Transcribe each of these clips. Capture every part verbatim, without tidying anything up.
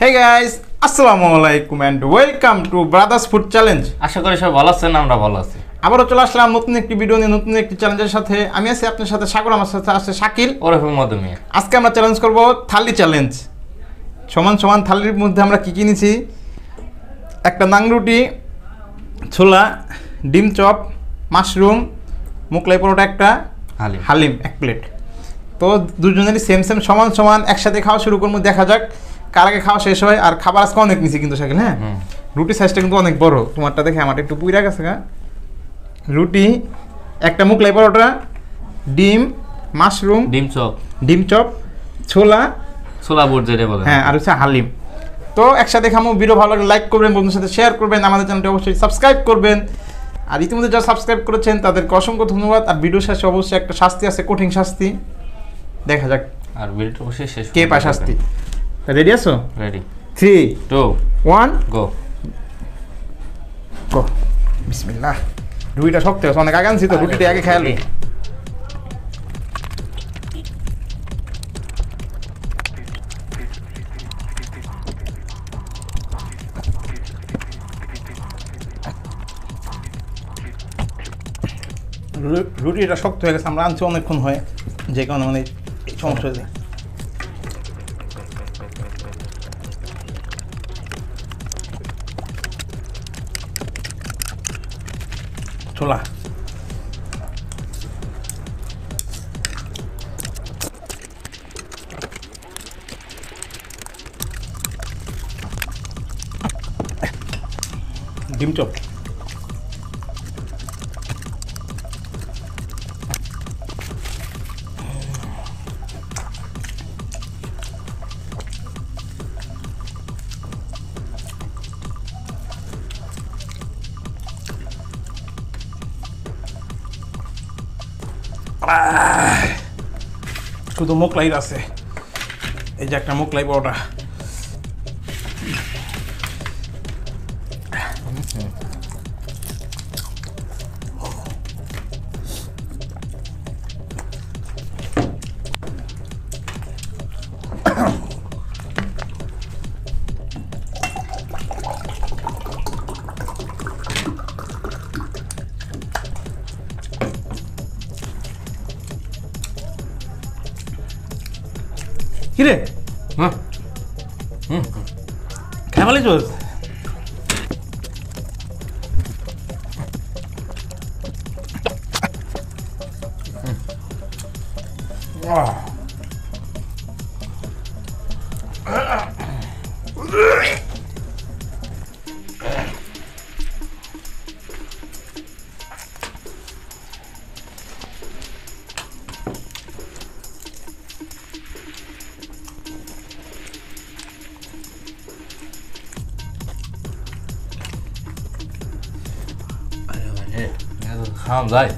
Hey guys, আসসালামু আলাইকুম and welcome to Brothers Food Challenge. আশা করি সবাই ভালো আছেন, আমরা ভালো আছি। আবারও চলে আসলাম নতুন একটি ভিডিও নিয়ে, নতুন একটি চ্যালেঞ্জের সাথে। আমি আছি আপনার সাথে সাগর, আমার সাথে আছে শাকিল ওরফে মধুমিয়া। আজকে আমরা চ্যালেঞ্জ করব থালি চ্যালেঞ্জ। সমান সমান থালির মধ্যে আমরা কি কি নিয়েছি? একটা নাংরুটি, ছোলা, ডিম চপ, মাশরুম, মোগলাই পরোটা একটা, হালিম হালিম এক প্লেট। তো দুজনেরই সেম সেম সমান সমান একসাথে খাওয়া শুরু করবো, দেখা যাক কার আগে খাওয়া শেষ হয়। আর খাবার আজকে অনেক নিছি কিন্তু শাকিল, হ্যাঁ রুটি সাইজটা কিন্তু অনেক বড়, তোমারটা দেখে আমার একটু পুইরা গেছে গা। রুটি, একটা মোগলাই পরোটা, ডিম, মাশরুম, ডিম চপ, ডিম চপ, ছোলা, ছোলা বুট যেটা বলে, হ্যাঁ, আর হচ্ছে হালিম। তো একসাথে খামো। ভিডিও ভালো লাগলে লাইক করবেন, বন্ধুদের সাথে শেয়ার করবেন, আমাদের চ্যানেলটি অবশ্যই সাবস্ক্রাইব করবেন। আর ইতিমধ্যে যারা সাবস্ক্রাইব করেছেন তাদেরকে অসংখ্য ধন্যবাদ। আর ভিডিও শেষে অবশ্যই একটা শাস্তি আছে, কঠিন শাস্তি, দেখা যাক আর ভিডিওটা অবশ্যই শেষ কে পায় শাস্তি। রেডি আছো? Ready, three two one go go. বিসমিল্লাহ। রুটিটা শক্ত আছে, অনেক আগে আনছি তো, রুটিটা আগে খেয়ালি। রুটিটা শক্ত হয়ে গেছে, আমরা আনছি অনেকক্ষণ হয়, যে কারণে মানে সমস্যা হয়েছে। ছোলা, ডিম চপ, শুধু মোগলাই আছে। এই যে একটা মোগলাই পরোটা, কিরে হ্যাঁ হুম খেমালি চোস। খাওয়া যায়।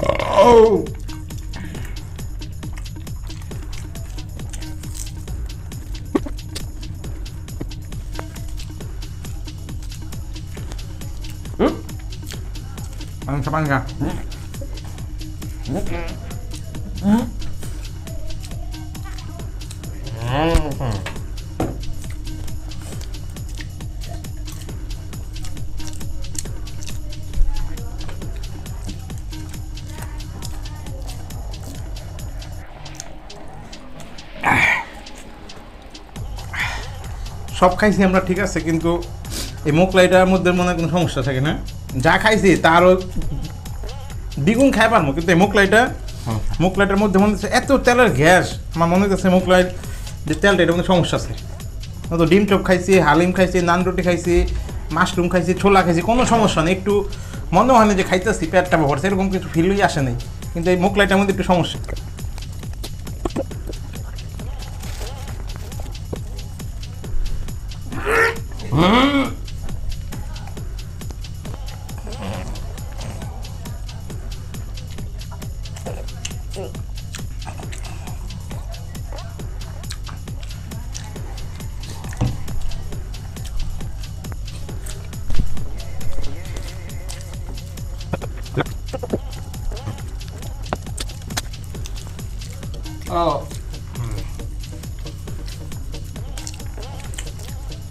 Pancka, pancka. সব খাইছি আমরা, ঠিক আছে, কিন্তু এই মোগলাইটার মধ্যে মনে হয় কোনো সমস্যা থাকে না। যা খাইছি তারও দ্বিগুণ খাই পারবো, কিন্তু এই মোগলাইটা মোগলাইটার মধ্যে মনে হচ্ছে এত তেলের গ্যাস, আমার মনে হচ্ছে মোগলাই যে তেলটা এটা মধ্যে সমস্যা আছে। তো ডিম চপ খাইছি, হালিম খাইছি, নান রুটি খাইছি, মাশরুম খাইছি, ছোলা খাইছি, কোনো সমস্যা নেই। একটু মনে হয় না যে খাইতেছি পেটটা ভরছে, এরকম কিছু ফিলই আসে নাই, কিন্তু এই মোগলাইটার মধ্যে একটু সমস্যা। Oh.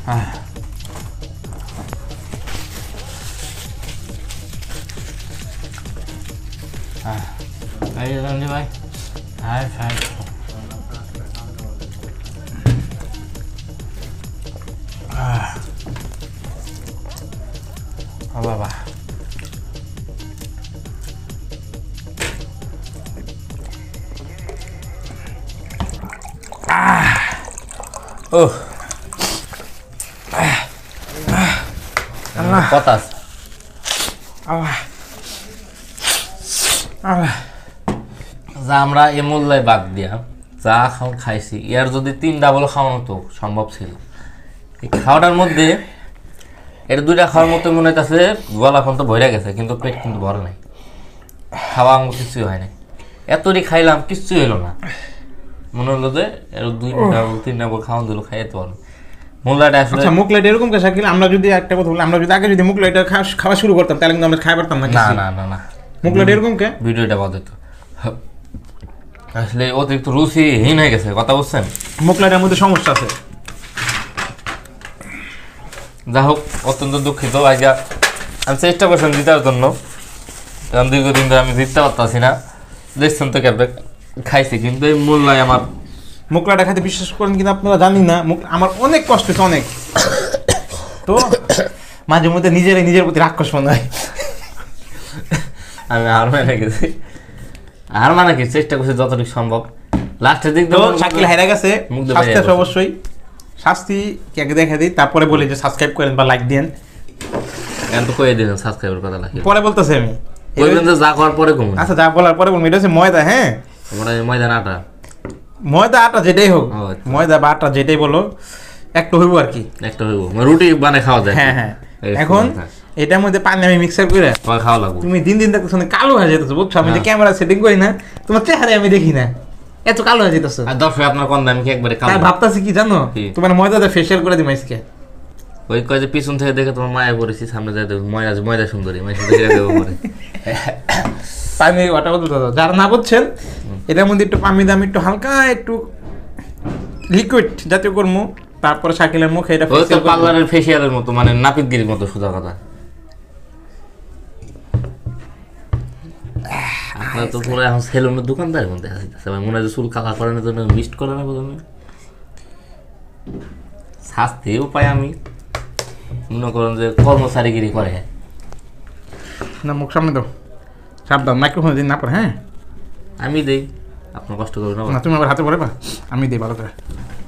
এই রঞ্জি ভাই হাই হাই ও বাবা ও কথা আছে আল্লাহ আল্লাহ যা আমরা এ মোল্লায় বাদ দিয়া যা খাওয়া খাইছি এর যদি তিন ডাবল খাওয়ানো তো সম্ভব ছিল এই খাওয়াটার মধ্যে এটা দুইটা খাওয়ার মতো মনে হইতেছে গলা এখন তো ভরে গেছে কিন্তু পেট কিন্তু ভরে নাই খাওয়া আমার কিছুই হয় নাই এতটি খাইলাম কিচ্ছুই হলো না মনে হলো যে এর দুই ডাবল তিন ডাবল খাওয়ান দিল খাইতে পারলো মোল্লাটা আসলে আচ্ছা মুখ লাইট এরকম কে শাকিল আমরা যদি একটা কথা বলি আমরা যদি আগে যদি মুখ লাইটটা খাওয়া শুরু করতাম তাহলে কিন্তু আমরা খাই পারতাম না না না না না মুখ লাইট এরকম কে ভিডিওটা বাদ দিত আসলে অতিরিক্ত রুচিহীন হয়ে গেছে কথা বলছেন মুখ লাইটের মধ্যে সমস্যা আছে যা হোক অত্যন্ত দুঃখিত আজকে আমি চেষ্টা করছিলাম জিতার জন্য কারণ দীর্ঘদিন ধরে আমি জিততে পারতাছি না দেখছেন তো ক্যাপে খাইছি কিন্তু এই মূল্যায় আমার মুখ লাইটটা খাইতে বিশ্বাস করেন কিন্তু আপনারা জানি না মুখ আমার অনেক কষ্ট হচ্ছে অনেক তো মাঝে মধ্যে নিজেরাই নিজের প্রতি রাক্ষস মনে হয় আমি হার মানে গেছি হার মানে কি চেষ্টা করছি যতটুকু সম্ভব লাস্টের দিক তো শাকিল হাইরা গেছে শাস্তি আছে অবশ্যই শাস্তি কে দেখা দিই তারপরে বলি যে সাবস্ক্রাইব করেন বা লাইক দেন এখন তো কয়ে দিলেন সাবস্ক্রাইবের কথা লাগে পরে বলতেছি আমি কইবেন যে যা করার পরে কমুন আচ্ছা যা বলার পরে বলবো এটা হচ্ছে ময়দা হ্যাঁ আমরা ময়দান আটা ময়দা আটা যেটাই হোক ও আচ্ছা। ময়দা বা আটা যেটাই বলো একটু হইব আর কি একটা হইব রুটি বানায় খাওয়া যায় হ্যাঁ হ্যাঁ এখন এটার মধ্যে পানি আমি মিক্সার করে তোমার খাওয়া লাগবে তুমি দিন দিন দেখতেছো কালো হয়ে যেতেছো বুঝছো আমি যে ক্যামেরা সেটিং করি না তোমার চেহারা আমি দেখি না এত কালো হয়ে যেতেছো আর দর্শক আপনার কোন দাম কি একবারে কালো তাই ভাবতাছি কি জানো কি? তোমার ময়দাটা ফেশিয়াল করে দিম আজকে ওই কয় যে পিছন থেকে দেখে তোমার মায়া পড়েছি সামনে যাই দেবো ময়দা ময়দা সুন্দরী মায়ের সাথে দেখে দেবো পরে পানি ওটা বলতে দাও যারা না বুঝছেন এটার মধ্যে একটু পানি দাম একটু হালকা একটু লিকুইড জাতীয় কর্ম তারপরে শাকিলের মুখে এটা ওই তো facial করবো। পার্লারের ফেসিয়ালের মতো মানে নাপিতগিরির মতো সোজা কথা আপনার তো পুরো এখন সেলুনের দোকানদার মধ্যে আছে ভাই মনে হয় যে চুল কালার করানোর জন্য মিস্ট করে না প্রথমে শাস্তি উপায় আমি মনে করেন যে কর্মচারীগিরি করে না মুখ সামনে দাও সাবধান মাইক্রোফোন দিন না পরে হ্যাঁ আমি দেই আপনার কষ্ট করবেন না না তুমি আবার হাতে পড়ে বা আমি দিই ভালো করে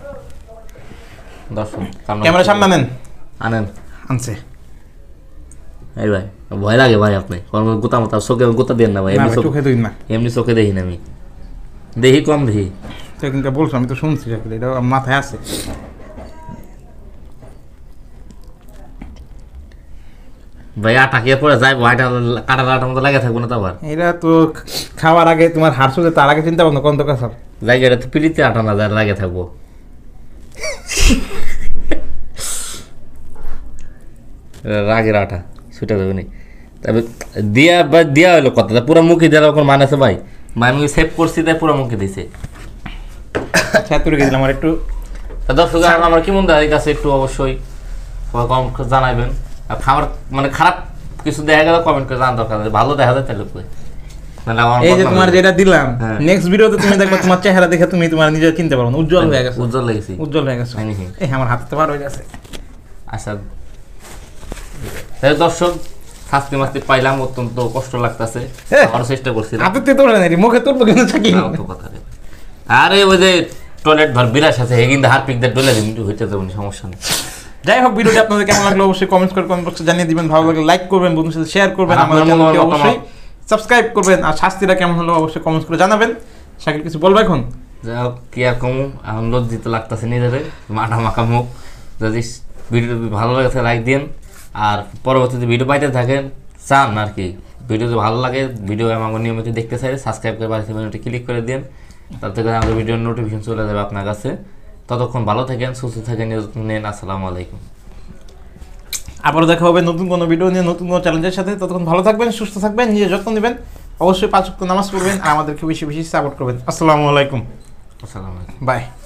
দর্শক ক্যামেরা সামনে আনেন আনেন আনছে এই ভাই ভয় লাগে ভাই আপনি কর্ম গোতা মতো চোখে গোতা দেন না ভাই না এমনি ভাই, চোখ- চোখে দিন না এমনি চোখে দেখি না আমি দেখি কম দেখি তো এখানকার বলছো আমি তো শুনছি শাকিল এটা আমার মাথায় আছে ভাই আটা কে পরে যাই ভাইটা কাটা কাটার মতো লাগে থাকবো না তো আবার এটা তো খাওয়ার আগে তোমার হাড় সুদে তার আগে চিন্তা ভাবনা কোন তো কাছে জায়গাটা তো পিড়িতে আটা না যায় লাগে থাকবো রাগের আটা ছুটে যাবে নি তবে দিয়া বা দিয়া হইলো কথা পুরো মুখে দেওয়ার ওখানে মানে আছে ভাই ভাই আমি সেভ করছি তাই পুরো মুখে দিছে ছাত্র গেছিলাম আমার একটু তা দর্শক আমার কি মনে হয় কাছে একটু অবশ্যই কম জানাবেন আর খাবার মানে খারাপ কিছু দেখা গেলে কমেন্ট করে জানার দরকার আছে ভালো দেখা যায় তাহলে কই মানে আমার এই যে তোমার যেটা দিলাম হ্যাঁ। নেক্সট ভিডিওতে তুমি দেখবে তোমার চেহারা দেখে তুমি তোমার নিজে চিনতে পারো না উজ্জ্বল হয়ে গেছে উজ্জ্বল লেগেছি উজ্জ্বল হয়ে গেছে তাই নাকি? এই আমার হাতে তো বার হয়ে গেছে আচ্ছা তাহলে দর্শক শাস্তি মাস্তি পাইলাম অত্যন্ত কষ্ট লাগতেছে হ্যাঁ। আরো চেষ্টা করছি হাতে তো তোলে না মুখে তুলবো কিন্তু থাকি কথা রে। আরে ওই যে টয়লেট ভর বিরাস আছে হে কিন্তু হাত পিক দিয়ে ডলে দিন হইতে যাবে না, সমস্যা নেই যাই হোক ভিডিওটি আপনাদের কেমন লাগলো অবশ্যই কমেন্টস করে কমেন্ট বক্সে জানিয়ে দিবেন ভালো লাগলে লাইক করবেন বন্ধুদের সাথে শেয়ার করবেন আর আমাদের আপনার চ্যানেলটি মতামত- অবশ্যই সাবস্ক্রাইব করবেন আর শাস্তিটা কেমন হলো অবশ্যই কমেন্টস করে জানাবেন শাকিল কিছু বলবে এখন যাই হোক কি আর কম এখন লজ্জিত লাগতেছে নিজেরে মাথা মাখা মুখ যদি ভিডিও ভালো লাগে লাইক দিন আর পরবর্তীতে ভিডিও পাইতে থাকেন চান আর কি ভিডিও যদি ভালো লাগে ভিডিও আমাকে নিয়মিত দেখতে চাইলে সাবস্ক্রাইব করে বাড়িতে বাটনটি ক্লিক করে দিন তাতে করে আমাদের ভিডিওর নোটিফিকেশন চলে যাবে আপনার কাছে ততক্ষণ ভালো থাকেন সুস্থ থাকেন নিরাপদ নেন আসসালামু আলাইকুম আবারও দেখা হবে নতুন কোনো ভিডিও নিয়ে নতুন কোনো চ্যালেঞ্জের সাথে ততক্ষণ ভালো থাকবেন সুস্থ থাকবেন নিজের যত্ন নেবেন অবশ্যই পাঁচ ওয়াক্ত নামাজ পড়বেন আর আমাদেরকে বেশি বেশি সাপোর্ট করবেন আসসালামু আলাইকুম আসসালামু আলাইকুম বাই